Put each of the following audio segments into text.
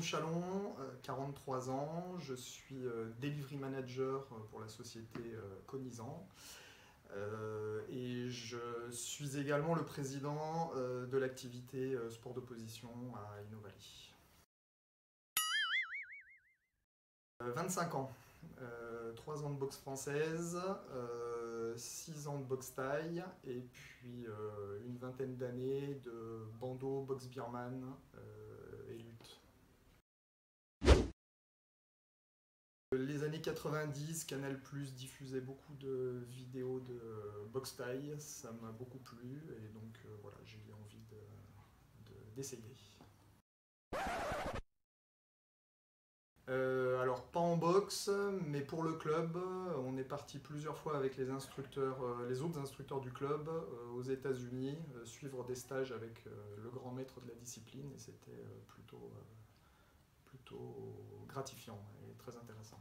Chalon, 43 ans, je suis Delivery Manager pour la société Conisant et je suis également le président de l'activité sport d'opposition à Innovali. 25 ans, 3 ans de boxe française, 6 ans de boxe thaï et puis une vingtaine d'années de bandeau, boxe birman et lutte. Les années 90, Canal+ diffusait beaucoup de vidéos de boxe thaï, ça m'a beaucoup plu et donc voilà, j'ai eu envie d'essayer. Alors pas en boxe, mais pour le club, on est parti plusieurs fois avec les instructeurs, les autres instructeurs du club aux États-Unis, suivre des stages avec le grand maître de la discipline et c'était plutôt gratifiant et très intéressant.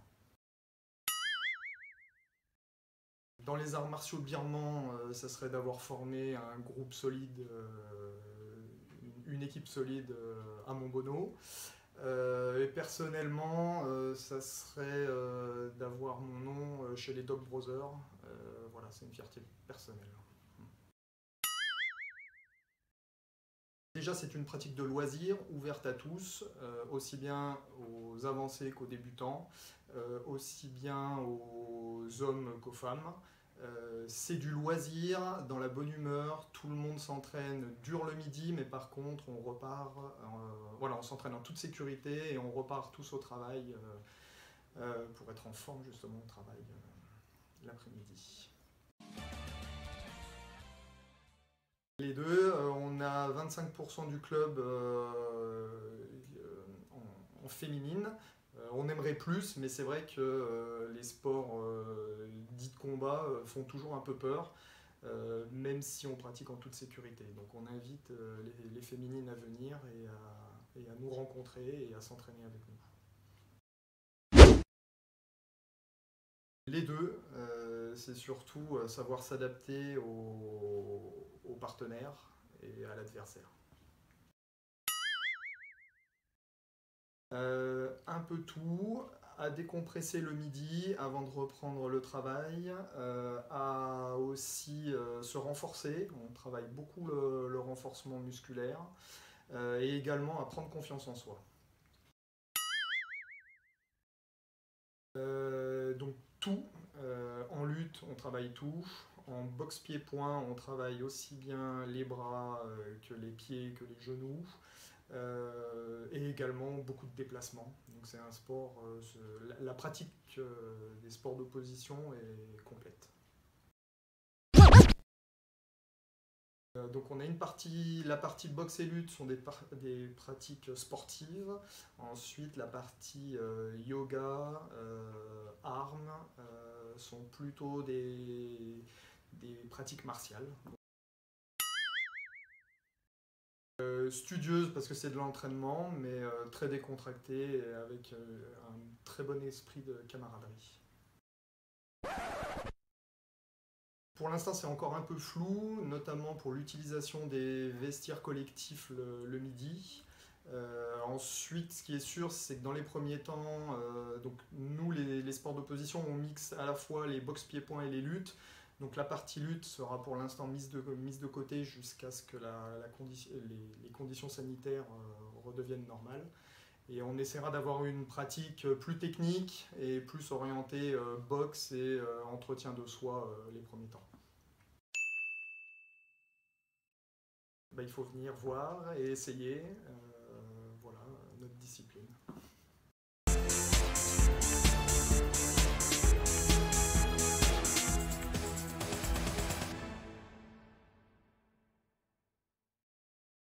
Dans les arts martiaux birmans, ça serait d'avoir formé un groupe solide, une équipe solide à Montbonneau. Et personnellement, ça serait d'avoir mon nom chez les Dog Brothers. Voilà, c'est une fierté personnelle. Déjà, c'est une pratique de loisir ouverte à tous, aussi bien aux avancés qu'aux débutants, aussi bien aux hommes qu'aux femmes. C'est du loisir, dans la bonne humeur, tout le monde s'entraîne dur le midi, mais par contre on repart, voilà, on s'entraîne en toute sécurité et on repart tous au travail pour être en forme justement au travail l'après-midi. Les deux, on a 25% du club en féminine. On aimerait plus, mais c'est vrai que les sports dits de combat font toujours un peu peur, même si on pratique en toute sécurité. Donc on invite les féminines à venir et à nous rencontrer et à s'entraîner avec nous. Les deux, c'est surtout savoir s'adapter aux partenaires et à l'adversaire. Un peu tout, à décompresser le midi avant de reprendre le travail, à aussi se renforcer, on travaille beaucoup le renforcement musculaire, et également à prendre confiance en soi. Donc tout, en lutte on travaille tout, en boxe pied-point on travaille aussi bien les bras que les pieds, que les genoux. Et également beaucoup de déplacements. Donc c'est un sport, la pratique des sports d'opposition est complète. Donc on a une partie, la partie boxe et lutte sont des pratiques sportives. Ensuite la partie yoga, armes sont plutôt des pratiques martiales. Studieuse parce que c'est de l'entraînement, mais très décontractée et avec un très bon esprit de camaraderie. Pour l'instant, c'est encore un peu flou, notamment pour l'utilisation des vestiaires collectifs le midi. Ensuite, ce qui est sûr, c'est que dans les premiers temps, donc nous, les sports d'opposition, on mixe à la fois les boxe pieds-poings et les luttes. Donc la partie lutte sera pour l'instant mise de côté jusqu'à ce que les conditions sanitaires redeviennent normales. Et on essaiera d'avoir une pratique plus technique et plus orientée boxe et entretien de soi les premiers temps. Il faut venir voir et essayer, voilà, notre discipline.